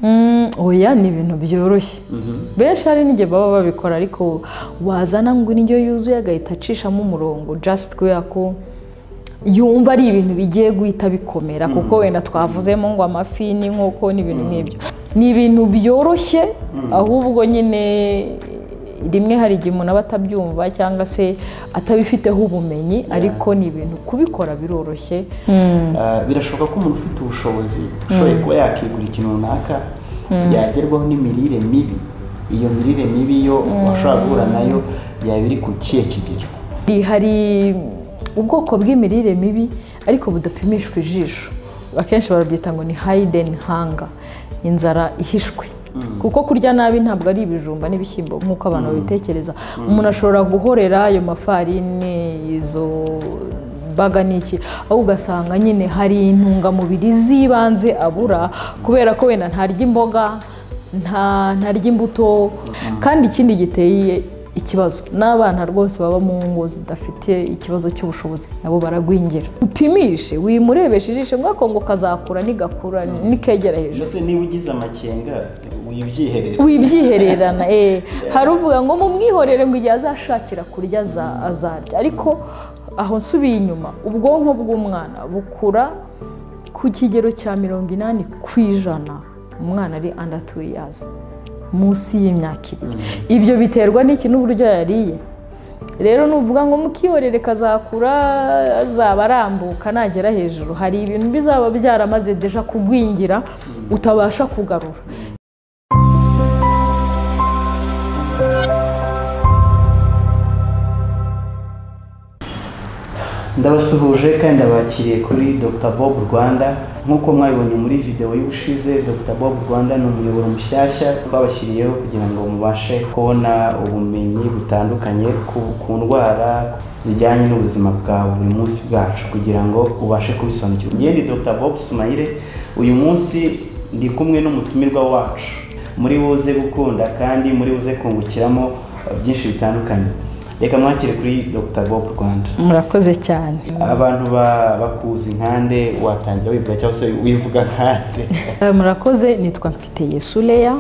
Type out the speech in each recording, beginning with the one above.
oya ni ibintu byoroshye benshi hari n'igihe baba babikora ariko wazana ngo indyo yuzuye agahita acishamo umurongo just kubera ko yumva ari ibintu bigiye guhita bikomera kuko wenda twavuzemo ngo amafi n'inkoko n'ibintu nk'ibyo ni ibintu byoroshye ahubwo nyine rimwe hari igihe umuntu aba atabyumva cyangwa se atabifiteho ubumenyi ariko ni ibintu kubikora biroroshye birashoboka ko umuntu ufite ubushobozi ushoboye kuba yakigura ikintu runaka yagerwaho n'imirire mibi iyo mirire mibi yo washobora guhura nayo yaba iri ku kihe kigero hari ubwoko bw'imirire mibi ariko budapimishwa ijisho akenshi barabyita ngo ni hidden hunger inzara ihishwe kuko kurya nabi ntabwo ari ibijumba n'ibishyimbo nk'uko abantu babitekereza umuntu ashobora guhorera ayo mafarine izo baga n'iki aho ugasanga nyine hari intungamubiri z'ibanze abura kubera ko wenda ntarya imboga ntarya imbuto kandi ikindi giteye ikibazo n'abana rwose baba mu ngo zidafite ikibazo cy'ubushobozi nabo baragwingira upimishe wimurebeshe ijisho ngo kazakura nigakura nikegera hejuru ese niba ugize amakenga wibyihererana hari uvuga ngo mumwihorere ngo igihe azashakira kurya azarya ariko aho nsubiye inyuma ubwonko bw'umwana bukura ku kigero cya 80% umwana ari under 2 years munsi y'imyaka 2 ibyo biterwa n'iki n'uburyo yariye rero nuvuga ngo mukihorere kazakura azaba arambuka nagera hejuru hari ibintu bizaba byaramaze deja kugwingira utabasha kugarura ndabasuhuje kandi ndabakiriye kuri Dr Bob Rwanda nk'uko mwabibonye muri video y'ubushize Dr Bob Rwanda ni umuyoboro mushyashya twabashyiriyeho kugira ngo mubashe kubona ubumenyi butandukanye ku ndwara zijyanye n'ubuzima bwa buri munsi bwacu kugira ngo ubashe kubisobanukirwa. Njye ni Dr Bob Sumaire, uyu munsi ndi kumwe n'umutumirwa wacu muri buze gukunda kandi muri buze kungukiramo byinshi bitandukanye. Reka mwakire kuri Dr Bob Rwanda. Murakoze cyane. Abantu bakuzi nkande watangira wivuga cyangwa se wivuga nkande? Murakoze, nitwa Mfiteyesu Leah.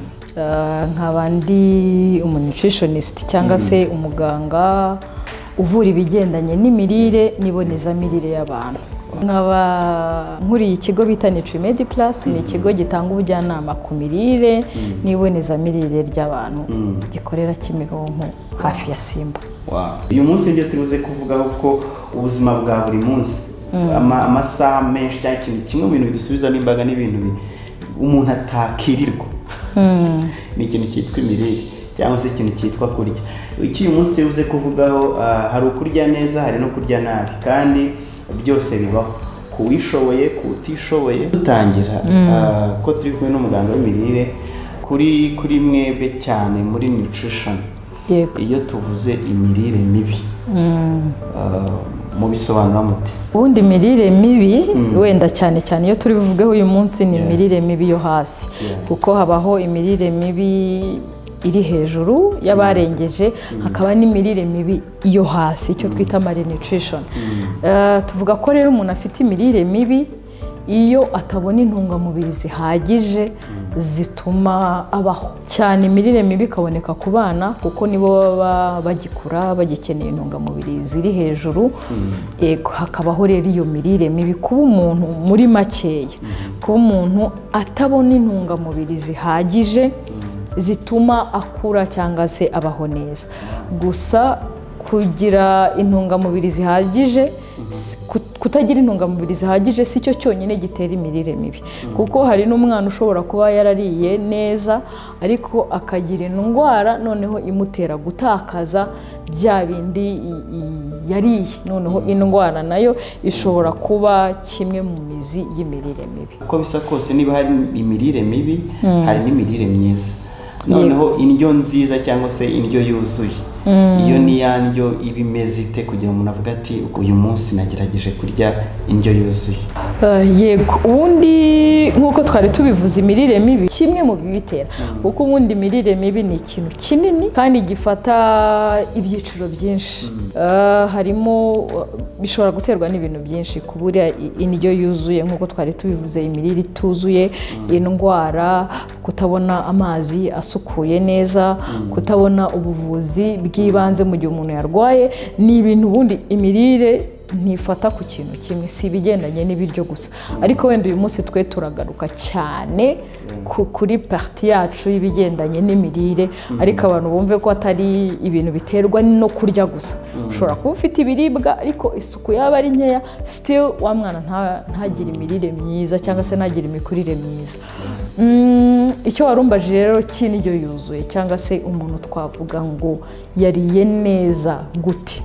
Nk'abandi nutritionist cyangwa se umuganga uvura ibigendanye n'imirire n'ibonezamirire y'abantu. Nkaba nkuriye ikigo bita Nutrimedi Plus, ni ikigo gitanga ubujyanama ku mirire n'ibonezamirire ry'abantu gikorera Kimironko hafi ya Simba. Uyu munsi ndio turuze kuvugaho ko ubuzima bwa buri munsi amasaha menshi cyangwa ikintu kimwe mu bintu bidusubiza n'imbaga n'ibintu umuntu atakirirwa ni ikintu cyitwa imirire cyangwa se ikintu cyitwa kurya. Iki uyu munsi turuze kuvugaho hari ukurya neza hari no kurya nabi kandi byose bibaho kuwishoboye kutishoboye. Dutangira ko turi kumwe n'umuganga w'imirire kuri mwebwe cyane muri nutrition. Iyo tuvuze imirire mibi mu bisobanura muti ubundi imirire mibi wenda cyane iyo turi buvugeho uyu munsi ni imirire mibi yo hasi kuko habaho imirire mibi iri hejuru y'abarengeje hakaba n'imirire mibi yo hasi icyo twita malnutrition. Tuvuga ko rero umuntu afite imirire mibi iyo atabona intungamubiri zihagije zituma abaho cyane. Imirire mibi ikaboneka ku bana kuko nibo baba bagikura bagikeneye intungamubiri ziri hejuru. Hakabaho rero iyo mirire mibi kuba umuntu muri makeya kuba umuntu atabona intungamubiri zihagije zituma akura cyangwa se abaho neza. Gusa kugira intungamubiri zihagije kutagira intungamubiri zihagije si cyo cyonyine gitera imirire mibi kuko hari n'umwana ushobora kuba yarariye neza ariko akagira indwara noneho imutera gutakaza bya bindi yariye, noneho indwara nayo ishobora kuba kimwe mu mizi y'imirire mibi. Uko bisa kose niba hari imirire mibi hari n'imirire myiza. Noneho indyo nziza cyangwa se indyo yuzuye iyo ni ya ndyo iba imeze ite kugira ngo umuntu avuge ati uyu munsi nagerageje kurya indyo yuzuye? Yego, ubundi nk'uko twari tubivuze, imirire mibi kimwe mu bibitera, kuko ubundi imirire mibi ni ikintu kinini kandi gifata ibyiciro byinshi. Harimo bishobora guterwa n'ibintu byinshi, kubura indyo yuzuye nk'uko twari tubivuze, imirire ituzuye, indwara, kutabona amazi asukuye neza, kutabona ubuvuzi bw'ibanze mu gihe umuntu yarwaye. Ni ibintu ubundi imirire ntifata ku kintu kimwe, si ibigendanye n'ibiryo gusa. Ariko wenda uyu munsi twe turagaruka cyane kuri parti yacu y'ibigendanye n'imirire, ariko abantu bumve ko atari ibintu biterwa no kurya gusa. Ushobora kuba ufite ibiribwa ariko isuku yaba ari nkeya, still wa mwana ntagire imirire myiza cyangwa se ntagire imikurire myiza. Icyo warumbaje rero cy'indyo yuzuye cyangwa se umuntu twavuga ngo yariye neza gute?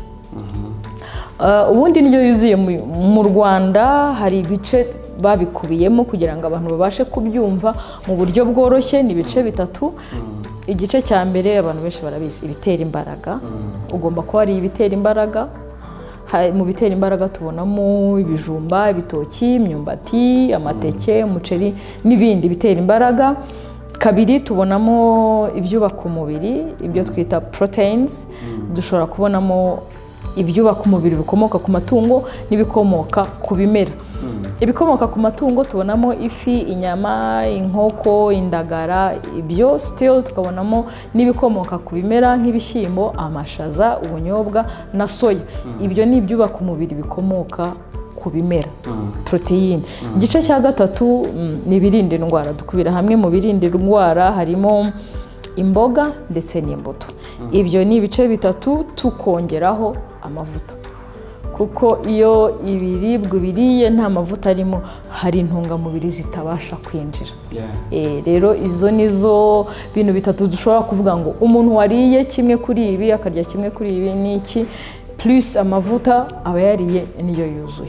Ubundi indyo yuzuye mu Rwanda hari ibice babikubiyemo kugira ngo abantu babashe kubyumva mu buryo bworoshye. Ni ibice bitatu. Igice cya mbere abantu benshi barabizi, ibitera imbaraga. Ugomba kuba ari ibitera imbaraga. Mu bitera imbaraga tubonamo ibijumba, ibitoki, imyumbati, amateke, umuceri n'ibindi bitera imbaraga. Kabiri tubonamo ibyubaka umubiri, ibyo twita proteins. Dushobora kubonamo ibyubaka umubiri bikomoka ku matungo n'ibikomoka ku bimera. Ibikomoka ku matungo tubonamo ifi, inyama, inkoko, indagara, ibyo still tukabonamo n'ibikomoka ku bimera nk'ibishyimbo, amashaza, ubunyobwa na soya. Ibyo ni ibyubaka umubiri bikomoka ku bimera, proteine. Igice cya gatatu ni ibirinda indwara. Dukubira hamwe mu birinda indwara harimo imboga ndetse n'imbuto. Ibyo ni ibice bitatu, tukongeraho amavuta, kuko iyo ibiribwa biriye nta mavuta arimo, hari intungamubiri zitabasha kwinjira. Rero izo nizo bintu bitatu dushobora kuvuga ngo umuntu wariye kimwe kuri ibi akarya kimwe kuri ibi n'iki plus amavuta aba yariye indyo yuzuye.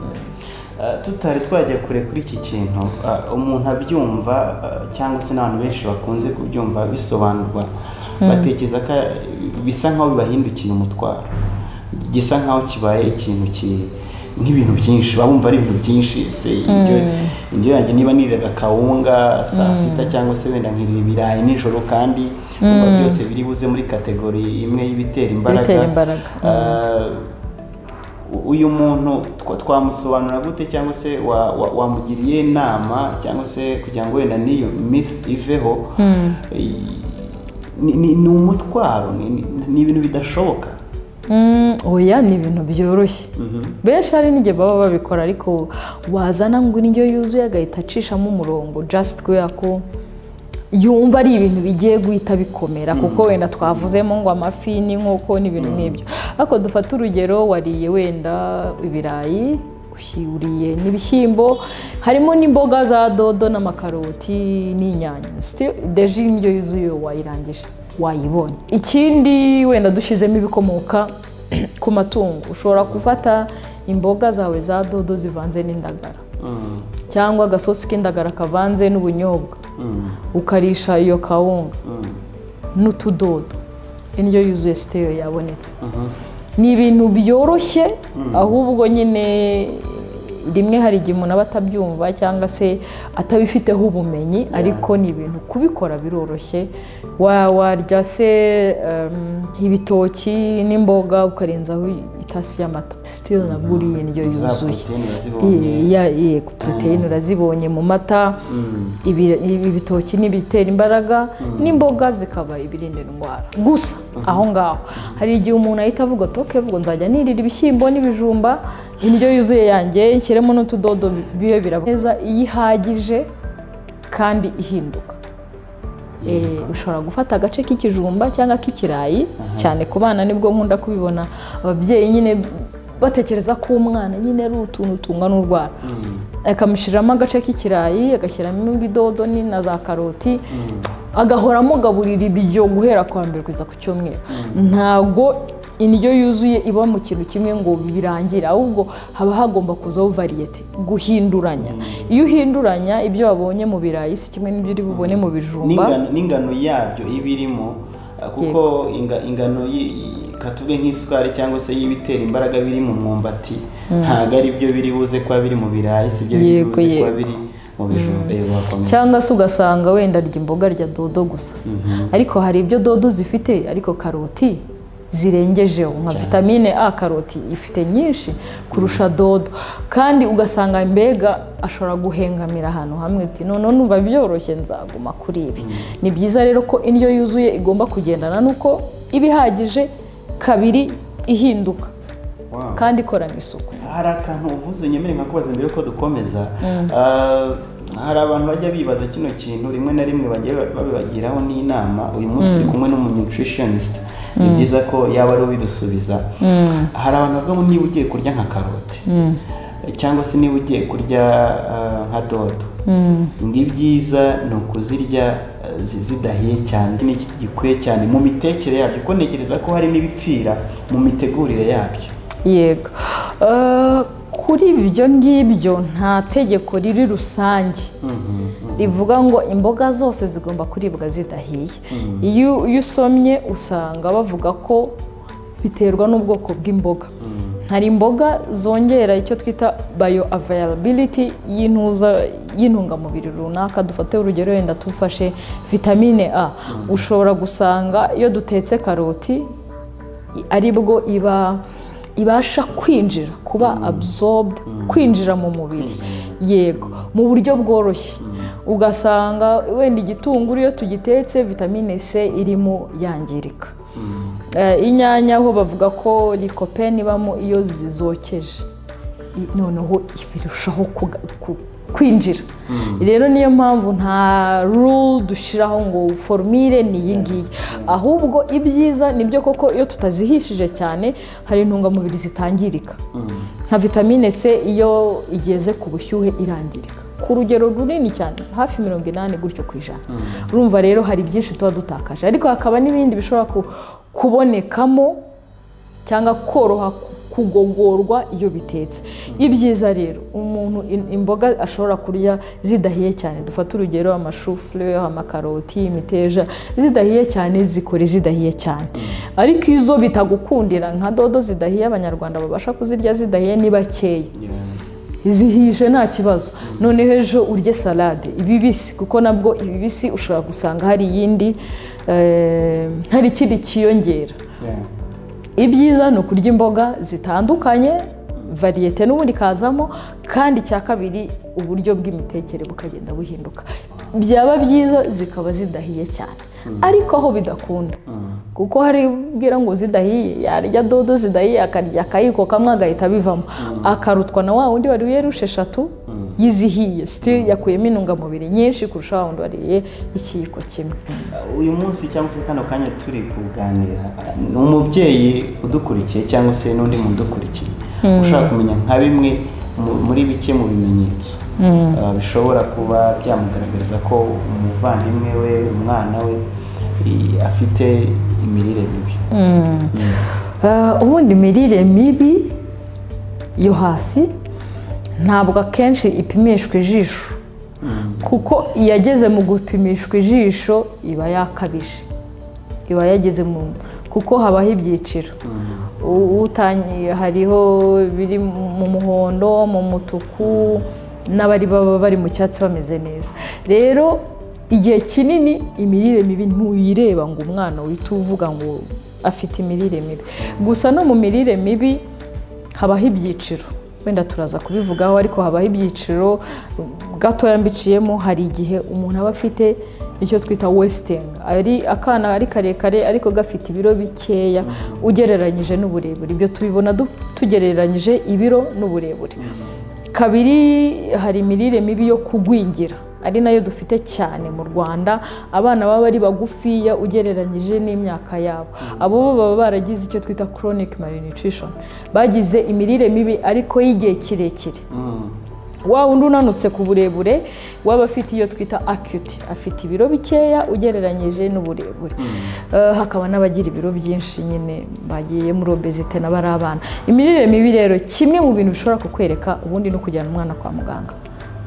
Tutari twajya kure kuri iki kintu, umuntu abyumva cyangwa se n'abantu benshi bakunze kubyumva bisobanurwa, batekereza ko bisa nkaho bibahindukira umutwaro, gisa nkaho kibaye ikintu nk'ibintu byinshi, babumva ari ibintu byinshi. Se indyo yanjye niba nirira kawunga saa sita cyangwa se wenda nkirira ibirayi nijoro, kandi umva byose biri buze muri kategori imwe y'ibitera imbaraga. Uyu muntu twamusobanura gute, cyangwa se wamugiriye inama, cyangwa se kugira ngo wenda n'iyo myth iveho? Ni umutwaro, ni ibintu bidashoboka? Oya, ni ibintu byoroshye. Benshi hari n'igihe baba babikora, ariko wazana ngo indyo yuzuye agahita acishamo umurongo just kubera ko yumva ari ibintu bigiye guhita bikomera, kuko wenda twavuzemo ngo amafi n'inkoko n'ibintu nk'ibyo. Ariko dufata urugero, wariye wenda ibirayi, uriye n'ibishyimbo, harimo n'imboga za dodo n'amakaroti n'inyanya, deje indyo yuzuye wayirangije, wayibonye. Ikindi wenda dushyizemo ibikomoka ku matungo, ushobora gufata imboga zawe za dodo zivanze n'indagara, cyangwa agasosi k'indagara kavanze n'ubunyobwa, ukarisha iyo kawunga n'utudodo, indyo yuzuye siteyo yabonetse. Ni ibintu byoroshye, ahubwo nyine rimwe hari igihe umuntu aba atabyumva cyangwa se atabifiteho ubumenyi, ariko ni ibintu kubikora biroroshye. Warya se ibitoki n'imboga ukarenzaho itasi y'amata, still nabwo uriye indyo yuzuye. Yego, proteine urazibonye mu mata. Ibitoki n'ibitera imbaraga, n'imboga zikaba ibirinda indwara. Gusa aho ngaho hari igihe umuntu ahita avuga ati okay, ubwo nzajya nirira ibishyimbo n'ibijumba, indyo yuzuye yanjye nshyiremo n'utudodo bibe biraba neza. Iyo ihagije kandi ihinduka, ushobora gufata agace k'ikijumba cyangwa k'ikirayi, cyane ku bana nibwo nkunda kubibona ababyeyi nyine batekereza ko umwana nyine ari utuntu tungana n'urwara, akamushyiramo agace k'ikirayi, agashyiramo ibidodo na za karoti, agahora amugaburira ibyo guhera kwa mbere kugeza ku cyumweru. Ntabwo indyo yuzuye iba mu kintu kimwe ngo birangire, ahubwo haba hagomba kuzaho variyete, guhinduranya. Iyo uhinduranya ibyo wabonye mu birayi si kimwe n'ibyo uri bubone mu bijumba, n'ingano yabyo iba irimo kuko ingano katuvuge nk'isukari cyangwa se y'ibitera imbaraga biri mu mwumbati ntabwo ari byo biri buze kuba biri mu birayi, si byo biri buze kuba biri mu bijumba. cyangwa se ugasanga wenda arya imboga arya dodo gusa, ariko hari ibyo dodo zifite ariko karoti zirengejeho nka vitamine A. Karoti ifite nyinshi kurusha dodo, kandi ugasanga mbega ashobora guhengamira ahantu hamwe ati none numva byoroshye nzaguma kuri ibi. Ni byiza rero ko indyo yuzuye igomba kugendana nuko ibihagije, kabiri ihinduka kandi ikorana isuku. Hari akantu uvuze nyemere nka kubaza mbere ko dukomeza, hari abantu bajya bibaza kino kintu rimwe na rimwe bagiye babibagiraho n'inama. Uyu munsi turi kumwe n'umunutritionist, ni byiza ko yaba ari ubidusubiza. Hari abantu bavuga ngo niba ugiye kurya nka karoti cyangwa se niba ugiye kurya nka dodo, ibyiza ni ukuzirya zidahiye cyane, n'iki gikwiye cyane mu mitekere yabyo, kuko ntekereza ko hari n'ibipfira mu mitegurire yabyo. Yego, kuri ibyo ngibyo nta tegeko riri rusange rivuga ngo imboga zose zigomba kuribwa zidahiye. Iyo usomye usanga bavuga ko biterwa n'ubwoko bw'imboga. Hari imboga zongera icyo twita bio availability y'intungamubiri runaka. Dufate urugero wenda tufashe vitamine A, ushobora gusanga iyo dutetse karoti aribwo ibasha kwinjira, kuba absorbed, kwinjira mu mubiri, yego, mu buryo bworoshye. Ugasanga wenda igitunguru iyo tugitetse vitamine C irimo yangirika. Inyanya ho bavuga ko lycopene ibamo iyo zizokeje, noneho birushaho kwinjira. Rero niyo mpamvu nta rule dushiraho ngo formule ni iyi ngiyi, ahubwo ibyiza nibyo koko iyo tutazihishije cyane hari intungamubiri zitangirika, nka vitamine C iyo igeze ku bushyuhe irangirika ku rugero runini cyane, hafi 80 gutyo ku ijana. Urumva rero hari byinshi tuba dutakaje, ariko hakaba n'ibindi bishobora kubonekamo cyangwa koroha kugogorwa iyo bitetse. Ibyiza rero umuntu imboga ashobora kurya zidahiye cyane, dufata urugero amashu, fleur, amakaroti, imiteja, zidahiye cyane zikore zidahiye cyane. Ariko izo bitagukundira nka dodo zidahiye, abanyarwanda babasha kuzirya zidahiye ni bakeya, zihishe nta kibazo. Noneho ejo urye salade ibibisi, kuko nabwo ibibisi ushobora gusanga hari iyindi hari ikindi kiyongera. Ibyiza ni ukurya imboga zitandukanye, variyete n'ubundi kazamo, kandi cya kabiri uburyo bw'imitekere bukagenda buhinduka. Byaba byiza zikaba zidahiye cyane, ariko aho bidakunda, kuko hari ubwira ngo zidahiye yarya dodo zidahiye akarya akayiko kamwe agahita bivamo, akarutwa na wa wundi wariye rushe 3 yizihiye, still yakuyemo intungamubiri nyinshi kurusha wa wundi wariye ikiyiko kimwe. Uyu munsi cyangwa se kano kanya turi kuganira n'umubyeyi udukurikiye cyangwa se n'undi muntu udukurikiye, ushaka kumenya nka bimwe muri bike mu bimenyetso bishobora kuba byamugaragariza ko umuvandimwe we, umwana we afite imirire mibi. Ubundi imirire mibi yo hasi ntabwo akenshi ipimishwa ijisho, kuko iyageze mu gupimishwa ijisho iba yakabije, iba yageze kuko habaho ibyiciro. Hariho biri mu muhondo, mu mutuku, n'abari baba bari mu cyatsi bameze neza. Rero igihe kinini imirire mibi ntuyireba ngo umwana wita uvuga ngo afite imirire mibi. Gusa no mu mirire mibi habaho ibyiciro, wenda turaza kubivugaho, ariko habaho ibyiciro gatoya mbiciyemo. Hari igihe umuntu aba afite icyo twita wasting, ari akana ari karekare ariko gafite ibiro bikeya ugereranyije n'uburebure. Ibyo tubibona tugereranyije ibiro n'uburebure. Kabiri, hari imirire mibi yo kugwingira, ari nayo dufite cyane mu Rwanda. Abana baba ari bagufiya ugereranyije n'imyaka yabo, abo baba baragize icyo twita chronic malnutrition, bagize imirire mibi ariko y'igihe kirekire. Wa wundi unanutse ku burebure waba afite iyo twita acute, afite ibiro bikeya ugereranyije n'uburebure. Hakaba n'abagira ibiro byinshi nyine bagiye muri obesite n'abari abana. Imirire mibi rero kimwe mu bintu bishobora kukwereka ubundi no kujyana umwana kwa muganga.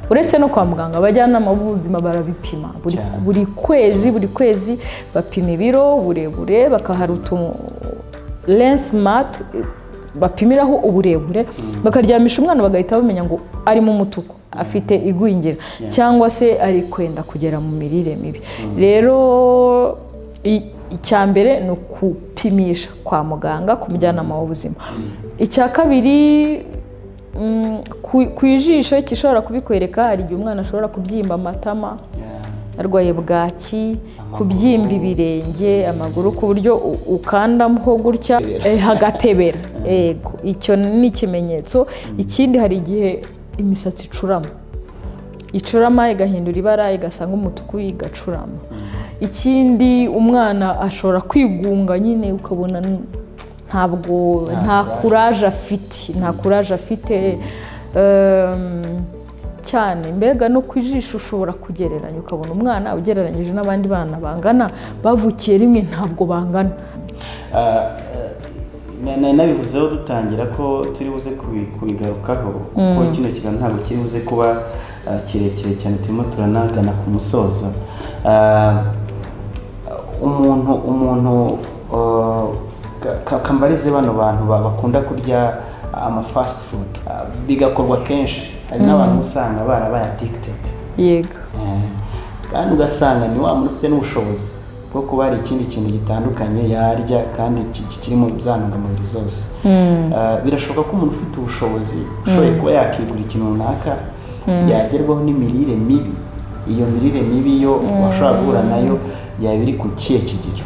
uretse no kwa muganga abajyanama b'ubuzima barabipima buri kwezi bapima ibiro uburebure bakahara length mat bapimiraho uburebure bakaryamisha umwana bagahita bamenya ngo arimo umutuku afite igwingira cyangwa se ari kwenda kugera mu mirire mibi rero icya mbere ni ukupimisha kwa muganga ku mujyanama w'ubuzima icya kabiri ku ijisho gishobora kubikwereka hari igihe umwana ashobora kubyimba amatama arwaye bwaki kubyimba ibirenge amaguru ku buryo ukandamo gutya hagatebera icyo ni ikimenyetso ikindi hari igihe imisatsi icurama igahindura ibara igasa nk'umutuku igacurama ikindi umwana ashobora kwigunga nyine ukabona nta kuraje afite cyane mbega no ku ijisho ushobora kugereranya ukabona umwana ugereranyije n'abandi bana bangana bavukiye rimwe ntabwo bangana nabivuzeho dutangira ko turi buze kubigarukaho kuko kino kiganiro ntabwo kiri buze kuba kirekire cyane turimo turanagana ku musozo umuntu kambarize bano bantu bakunda kurya ama fast food bigakorwa kenshi hari n'abantu usanga barabaye addicted yego kandi ugasanga ni wa muntu ufite n'ubushobozi bwo kuba hari ikindi kintu gitandukanye yarya kandi kirimo byantungamubiri zose birashoboka ko umuntu ufite ubushobozi ushoboye kuba yakigura ikintu runaka yagerwaho n'imirire mibi iyo mirire mibi yo washobora guhura nayo yaba iri ku kihe kigero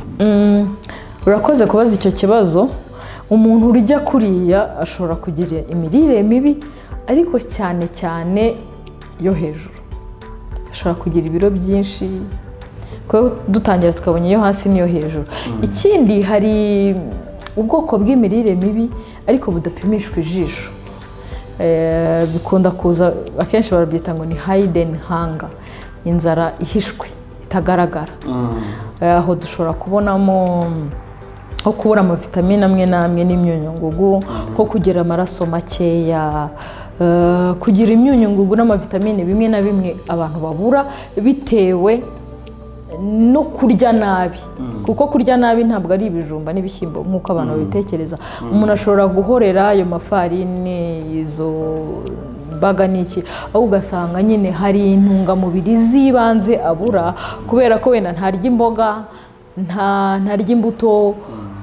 urakoze kubaza icyo kibazo umuntu urya kuriya ashobora kugira imirire mibi ariko cyane cyane yo hejuru ashobora kugira ibiro byinshi kuko dutangira tukabona iyo hasi n'iyo hejuru ikindi hari ubwoko bw'imirire mibi ariko budapimishwa ijisho bikunda kuza akenshi barabyita ngo ni hidden hunger inzara ihishwe itagaragara aho dushobora kubonamo nko kubura amavitamine amwe n'amwe n'imyunyungugu nko kugira amaraso makeya kugira imyunyungugu n'amavitamine bimwe na bimwe abantu babura bitewe no kurya nabi kuko kurya nabi ntabwo ari ibijumba n'ibishyimbo nk'uko abantu babitekereza umuntu ashobora guhorera ayo mafarine izo baga n'iki aho ugasanga nyine hari intungamubiri z'ibanze abura kubera ko wenda ntarya imboga ntarya imbuto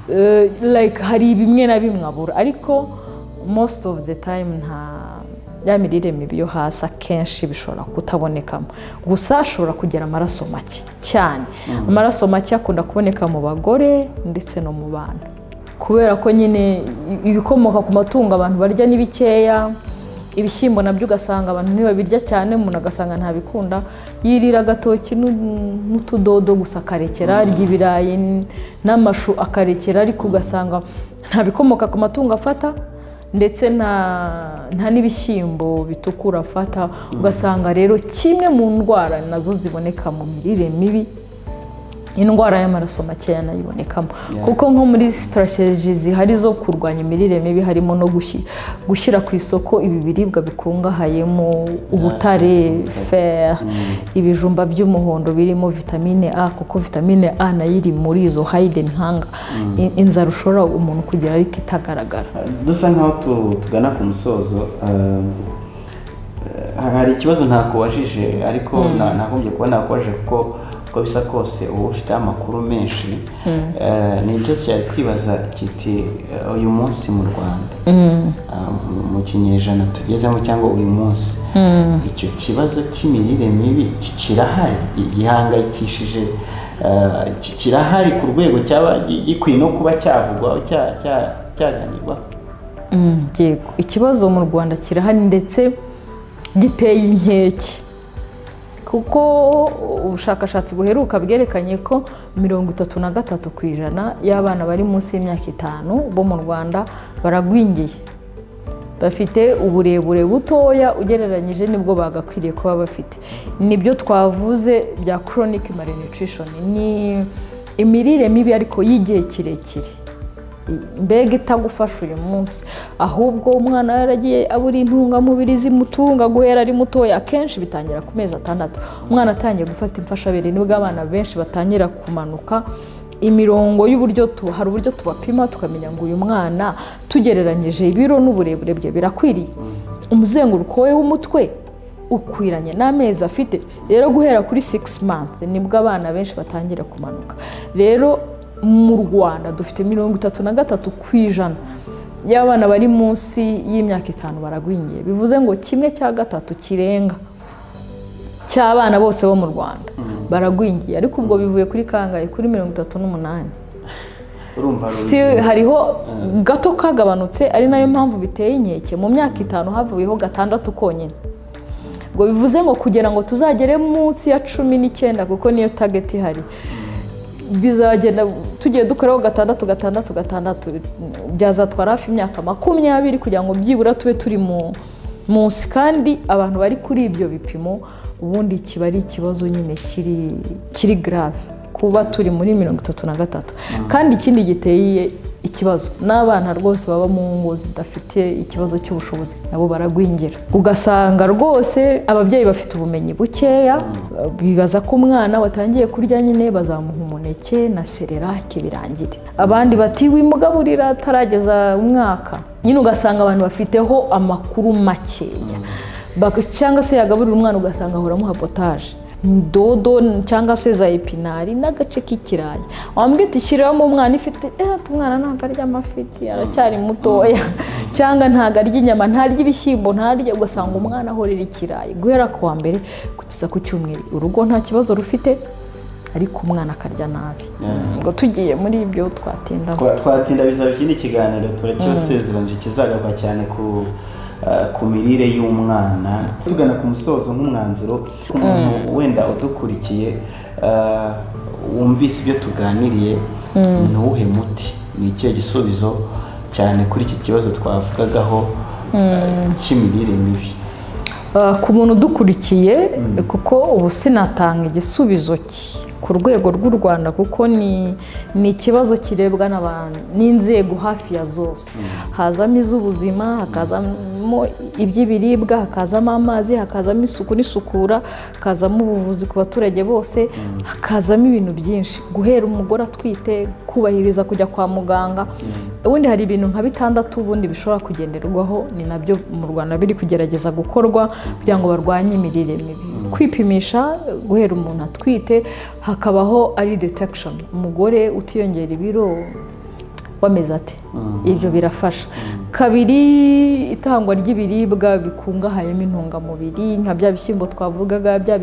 hari bimwe na bimwe abura ariko most of the time ya mirire mibi yo hasi akenshi bishobora kutabonekamo gusa ashobora kugira amaraso make cyane amaraso make akunda kuboneka mu bagore ndetse no mu bana kubera ko nyine ibikomoka ku matungo abantu barya ni bikeya ibishyimbo nabyo ugasanga abantu ntibabirya cyane umuntu agasanga ntabikunda yirira agatoki n'utudodo gusa akarekera arya ibirayi n'amashu akarekera ariko ugasanga nta bikomoka ku matungo afata ndetse nta n'ibishyimbo bitukura afata ugasanga rero kimwe mu ndwara nazo ziboneka mu mirire mibi indwara y'amaraso makeya nayibonekamo kuko nko muri strategy zihari zo kurwanya imirire mibi harimo no gushyira ku isoko ibi biribwa bikungahayemo ubutare fer ibijumba by'umuhondo birimo vitamine A kuko vitamine A nayo iri muri izo hidden hunger inzara ushobora umuntu kugira ariko itagaragara dusa nkaho tugana ku musozo hari ikibazo ntakubajije ariko nagombye kuba nakubajije kuko uko bisa kose uba ufite amakuru menshi ni ibyo cyari kwibaza kiti uyu munsi mu Rwanda mu kinyejana tugezemo cyangwa uyu munsi icyo kibazo cy'imirire mibi kirahari gihangayikishije kirahari ku rwego cyaba gikwiye no kuba cyavugwaho cyaganirwa ikibazo mu Rwanda kirahari ndetse giteye inkeke kuko ubushakashatsi buheruka bwerekanye ko 33% y'abana bari munsi y'imyaka 5 bo mu Rwanda baragwingiye bafite uburebure butoya ugereranyije nibwo bagakwiriye kuba bafite nibyo twavuze bya chronic malnutrition ni imirire mibi ariko y'igihe kirekire mbega itagufasha uyu munsi, ahubwo umwana yaragiye abura intungamubiri zimutunga guhera ari mutoya. Akenshi bitangira ku mezi 6 umwana atangiye gufata imfashabere nibwo abana benshi batangira kumanuka imirongo y'uburyo hari uburyo tubapima tukamenya ngo uyu mwana tugereranyije ibiro n'uburebure bwe birakwiriye, umuzenguruko we w'umutwe ukwiranye n'amezi afite. Rero guhera kuri 6 months nibwo abana benshi batangira kumanuka. Rero mu Rwanda dufite 33% y'abana bari munsi y'imyaka 5 baragwingiye, bivuze ngo 1/3 kirenga cy'abana bose bo mu Rwanda baragwingiye. Ariko ubwo bivuye kuri kangahe? Kuri 38. Still hariho gato kagabanutse, ari nayo mpamvu biteye inkeke. Mu myaka 5 havuyeho 6 konyine. Ngo bivuze ngo kugira ngo tuzagere munsi ya 19 kuko niyo target ihari, bizagenda tugiye dukoraho 6 byazatwara hafi imyaka 20 kugira ngo byibura tube turi munsi. Kandi abantu bari kuri ibyo bipimo ubundi kiba ari ikibazo nyine kiri grave kuba turi muri 33. Kandi ikindi giteye ikibazo n'abana rwose baba mu ngo zidafite ikibazo cy'ubushobozi nabo baragwingira. Ugasanga rwose ababyeyi bafite ubumenyi bukeya, bibaza ko umwana watangiye kurya nyine bazamuha umuneke na serelake birangire. Abandi bati wimugaburira atarageza umwaka. Nyine ugasanga abantu bafiteho amakuru makeya, cyangwa se yagaburira umwana ugasanga ahoramuha potaje, dodo cyangwa se za epinari n'agace k'ikirayi. Wambwira ati shyiramo umwana ifite umwana ntabwo arya amafiti aracyari mutoya, cyangwa ntabwo arya inyama, ntarya ibishyimbo, ntarya. Ugasanga umwana ahorera ikirayi guhera ku wa mbere kugeza ku cyumweru. Urugo nta kibazo rufite ariko umwana akarya nabi. Ngo tugiye muri ibyo twatinda bizaba ikindi kiganiro turacyasezeranje kizagaruka cyane ku mirire y'umwana. Tugana ku musozo nk'umwanzuro, umuntu wenda udukurikiye wumvise ibyo tuganiriye, ntuhe muti, ni ikihe gisubizo cyane kuri iki kibazo twavugagaho cy'imirire mibi? Ku muntu udukurikiye, kuko ubu sinatanga igisubizo ku rwego rw'u Rwanda kuko ni ikibazo kirebwa n'abantu n'inzego hafi ya zose. Hazamo iz'ubuzima, hakazamo iby'ibiribwa, hakazamo amazi, hakazamo isuku n'isukura, hakazamo ubuvuzi ku baturage bose, hakazamo ibintu byinshi. Guhera umugore atwite, kubahiriza kujya kwa muganga. Ubundi hari ibintu nka 6 ubundi bishobora kugenderwaho, ni nabyo mu Rwanda biri kugerageza gukorwa kugira ngo barwanye imirire mibi. Kwipimisha guhera umuntu atwite, hakabaho ari detection, umugore utiyongera ibiro wameze ati, ibyo birafasha. Kabiri, itangwa ry'ibiribwa bikungahayemo intungamubiri nka bya bishyimbo twavugaga, bya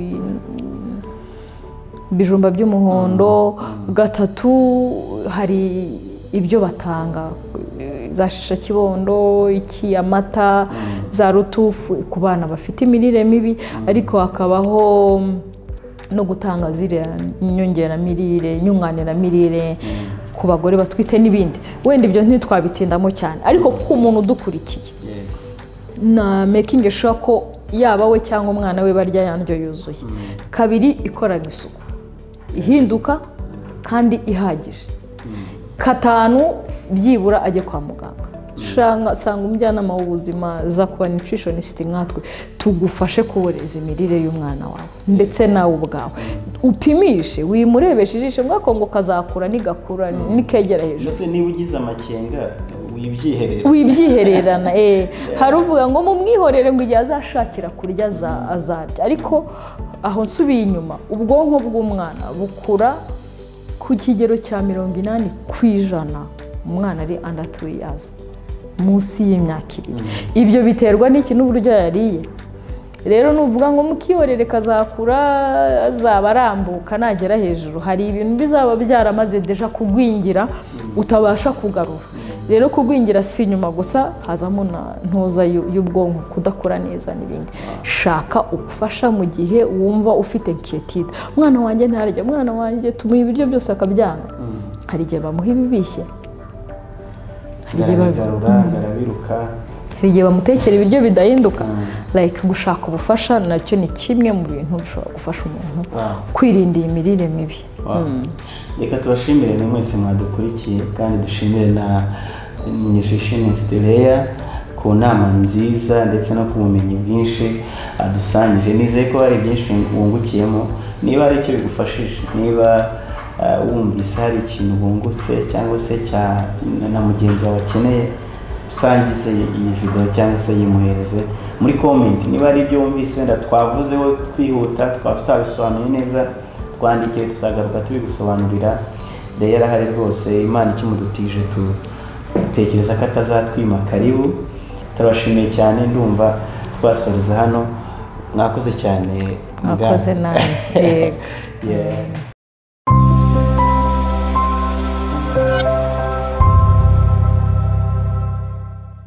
bijumba by'umuhondo. Gatatu, hari ibyo batanga za shisha kibondo, amata, za rutufu ku bana bafite imirire mibi. Ariko hakabaho no gutanga ziriya nyunganiramirire ku bagore batwite n'ibindi. Wenda ibyo ntitwabitindamo cyane, ariko ku muntu udukurikiye na making sure ko yaba we cyangwa umwana we barya yandyo yuzuye. Kabiri, ikoranye isuku ihinduka kandi ihagije. Gatanu, byibura ajye kwa muganga. Sanga umujyanama w'ubuzima za kuba nutritionist nkatwe tugufashe kuboreza imirire y'umwana wawe ndetse nawe ubwawe. Upimishe, wimurebeshe ijisho ngo kazakura nigakura nikegera hejuru. Mbese niba ugize amakenga wibyihererana. Hari uvuga ngo mumwihorere ngo igihe azashakira kurya azarya. Ariko aho nsubiye inyuma, ubwonko bw'umwana bukura ku kigero cya 80% umwana ari under 2 years, munsi y'imyaka 2. Ibyo biterwa n'iki n'uburyo yariye. Rero nuvuga ngo mukihorere kazakura azaba arambuka nagera hejuru, hari ibintu bizaba byaramaze deja kugwingira utabasha kugarura. Rero kugwingira si nyuma gusa, hazamo na ntuza y'ubwonko kudakora neza n'ibindi. Shaka ubufasha mu gihe wumva ufite inquiétude. Umwana wanjye ntarya, umwana wanjye tumuha ibiryo byose akabyanga. Hari igihe bamuha ibibishye, hari igihe barabiruka. hari igihe bamutekera ibiryo bidahinduka like gushaka ubufasha nacyo ni kimwe mu bintu bishobora gufasha umuntu kwirinda iyi mirire mibi. Reka tubashimire ni mwese mwadukurikiye kandi dushimire na nutritionist Leah ku nama nziza ndetse no ku bumenyi bwinshi adusangije. Nizeye ko hari byinshi wungukiyemo. Niba hari icyo bigufashije, niba wumvise hari ikintu wungutse cyangwa se na mugenzi wawe akeneye, usangize iyi video cyangwa se yimuhereze muri comment. Niba hari ibyo wumvise wenda twavuzeho twihuta twaba tutabisobanuye neza, twandike tuzagaruka tubigusobanurira. Rero yarahari rwose, Imana ikimudutije tutekereza ko atazatwima. Karibu, turabashimiye cyane, ndumva twasoreza hano. Mwakoze cyane. Mwakoze nawe.